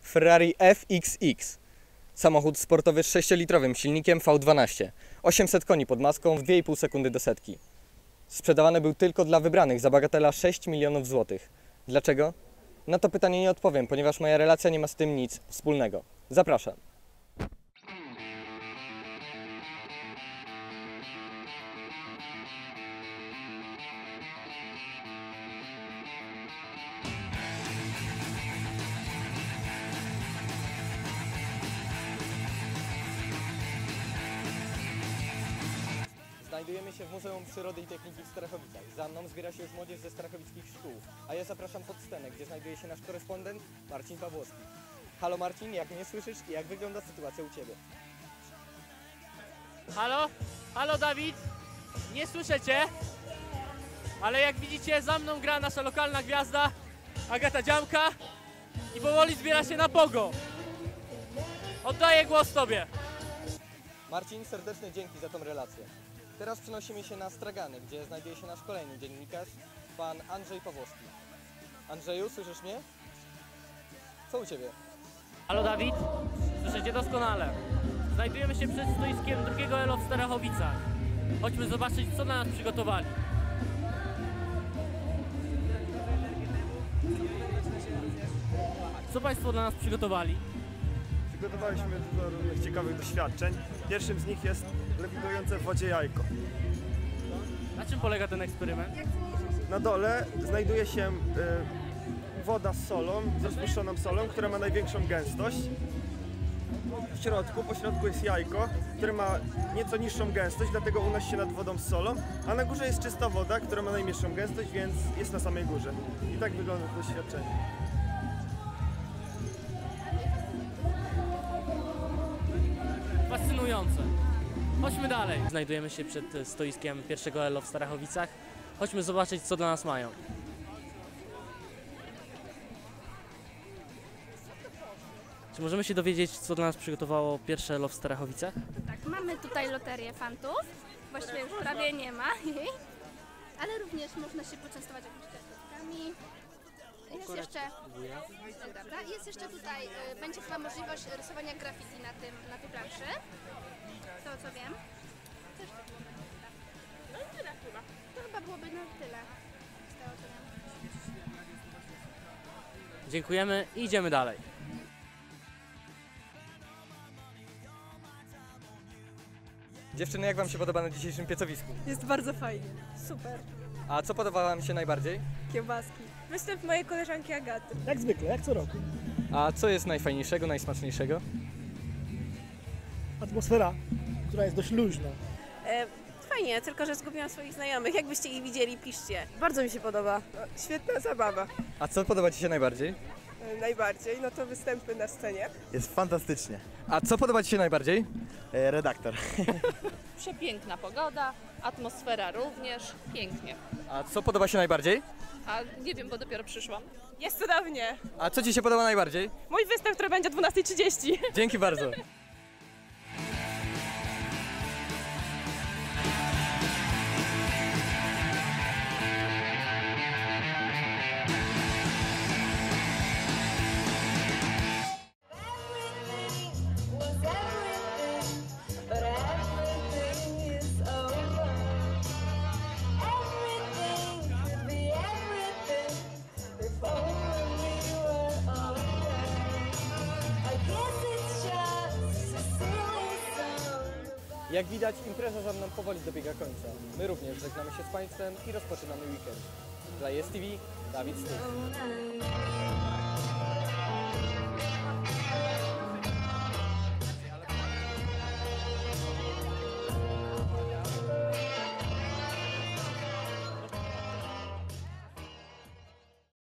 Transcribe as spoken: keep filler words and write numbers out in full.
Ferrari F X X. Samochód sportowy z sześciolitrowym silnikiem V dwanaście. osiemset koni pod maską w dwie i pół sekundy do setki. Sprzedawany był tylko dla wybranych za bagatela sześć milionów złotych. Dlaczego? Na to pytanie nie odpowiem, ponieważ moja relacja nie ma z tym nic wspólnego. Zapraszam. Znajdujemy się w Muzeum Przyrody i Techniki w Strachowicach. Za mną zbiera się już młodzież ze strachowickich szkół, a ja zapraszam pod scenę, gdzie znajduje się nasz korespondent Marcin Pawłowski. Halo Marcin, jak mnie słyszysz i jak wygląda sytuacja u Ciebie? Halo? Halo Dawid? Nie słyszę Cię, ale jak widzicie za mną gra nasza lokalna gwiazda Agata Dziamka i powoli zbiera się na pogo. Oddaję głos Tobie. Marcin, serdeczne dzięki za tą relację. Teraz przenosimy się na Stragany, gdzie znajduje się nasz kolejny dziennikarz, pan Andrzej Pawłowski. Andrzeju, słyszysz mnie? Co u Ciebie? Halo Dawid? Słyszę Cię doskonale. Znajdujemy się przed stoiskiem drugiego Elo w Starachowicach. Chodźmy zobaczyć, co dla nas przygotowali. Co Państwo dla nas przygotowali? Przygotowaliśmy dużo różnych ciekawych doświadczeń. Pierwszym z nich jest lewitujące w wodzie jajko. Na czym polega ten eksperyment? Na dole znajduje się y, woda z solą, z rozpuszczoną solą, która ma największą gęstość. W środku, po środku jest jajko, które ma nieco niższą gęstość, dlatego unosi się nad wodą z solą, a na górze jest czysta woda, która ma najmniejszą gęstość, więc jest na samej górze. I tak wygląda to doświadczenie. Fascynujące. Chodźmy dalej. Znajdujemy się przed stoiskiem pierwszego Elo w Starachowicach. Chodźmy zobaczyć, co dla nas mają. Czy możemy się dowiedzieć, co dla nas przygotowało pierwsze Elo w Starachowicach? Tak, mamy tutaj loterię fantów. Właściwie już prawie nie ma jej. Ale również można się poczęstować jakimiś kwiatkami. Jest jeszcze, dobra, jest jeszcze tutaj, y, będzie chyba możliwość rysowania graffiti na, tym, na tej planszy. Z tego co wiem. Co jeszcze tu będzie? No i tyle chyba. To chyba byłoby na tyle. Z tego co wiem. Dziękujemy i idziemy dalej. Dziewczyny, jak Wam się podoba na dzisiejszym piecowisku? Jest bardzo fajnie. Super. A co podoba Wam się najbardziej? Kiełbaski. Występ mojej koleżanki Agaty. Jak zwykle, jak co roku. A co jest najfajniejszego, najsmaczniejszego? Atmosfera, która jest dość luźna. E, fajnie, tylko że zgubiłam swoich znajomych. Jakbyście ich widzieli, piszcie. Bardzo mi się podoba. Świetna zabawa. A co podoba Ci się najbardziej? E, Najbardziej, no to występy na scenie. Jest fantastycznie. A co podoba Ci się najbardziej? E, redaktor. Przepiękna pogoda, atmosfera również, pięknie. A co podoba się najbardziej? A nie wiem, bo dopiero przyszłam. Jest cudownie. A co Ci się podoba najbardziej? Mój występ, który będzie o dwunastej trzydzieści. Dzięki bardzo. Jak widać, impreza za mną powoli dobiega końca. My również żegnamy się z Państwem i rozpoczynamy weekend. Dla Jest T V, Dawid Styk.